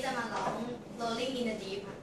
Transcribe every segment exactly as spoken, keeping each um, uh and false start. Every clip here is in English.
จะมาร้อง Rolling in the Deep ค่ะ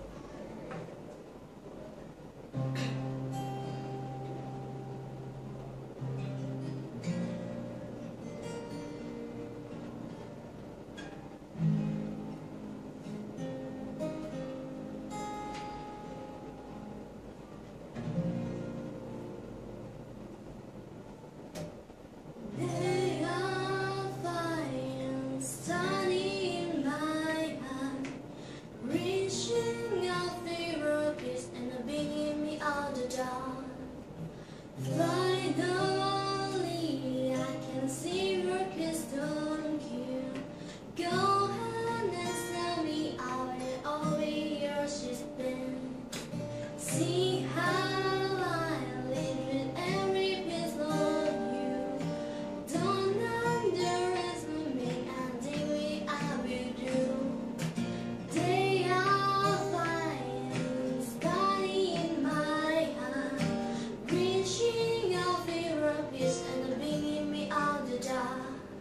Finally, I can see where kids don't kill. Go ahead and sell me out and all the years she's been. See how I live with every piece of you. Don't underestimate me and think we I will do. They are flying, starting in my hand, reaching out for a piece and bringing me out the dark.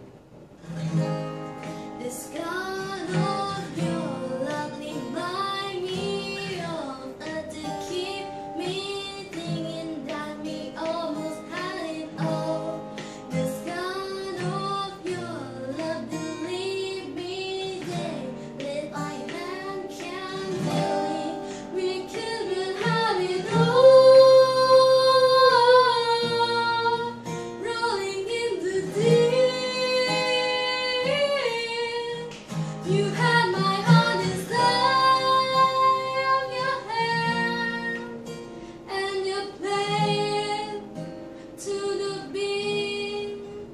This God of your love remind me of it to keep me thinking that we almost had it all. This God of your love believe me they lit my hand can feel it. We couldn't have it all. Rolling in the deep. You had my heart inside of your hand, and you played to the beat.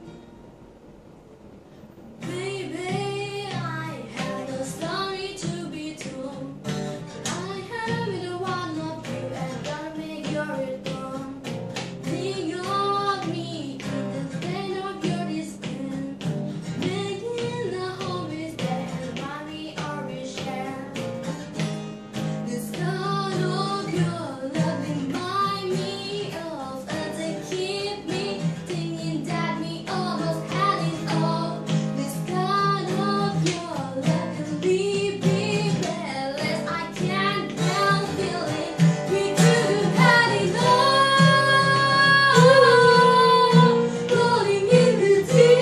Baby, I had a story to be told, but I have been the one of you and gotta make your return. Think of me in the stain of your skin, making the home is there and why we always share. This kind of your love remind me of it to keep me thinking that we almost had it all. This kind of your love can leave me breathless. I can't help feeling we could've had it all. Rolling in the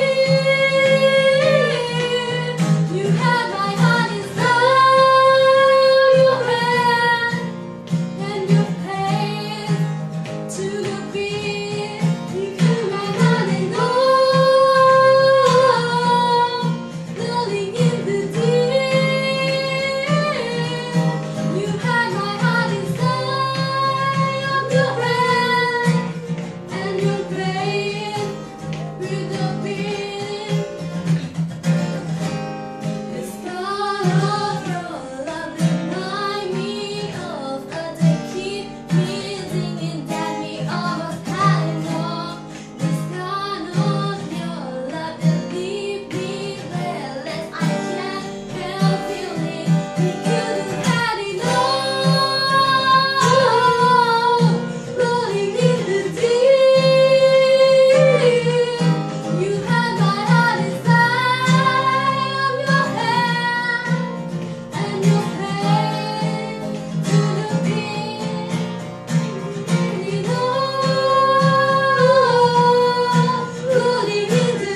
deep. You had my heart inside your hand, and you paid to the beat. You could my heart and all. Rolling in the deep. You had my heart inside of your hand, and you paid with the beat. This thought of your love remind me of it to keep me thinking that we almost had it all. This kind of your love that leave me breathless. I can't help feeling we could've had it all. Rolling in the deep. You had my heart inside of your hand, and you paid to the beat. You know, rolling in the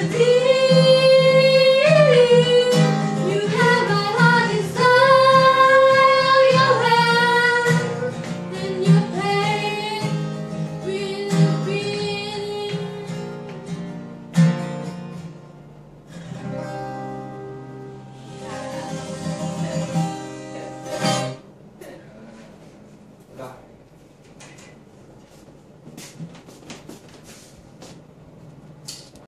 deep. You had my heart inside of your hand, and you paid with the beat. Rồi.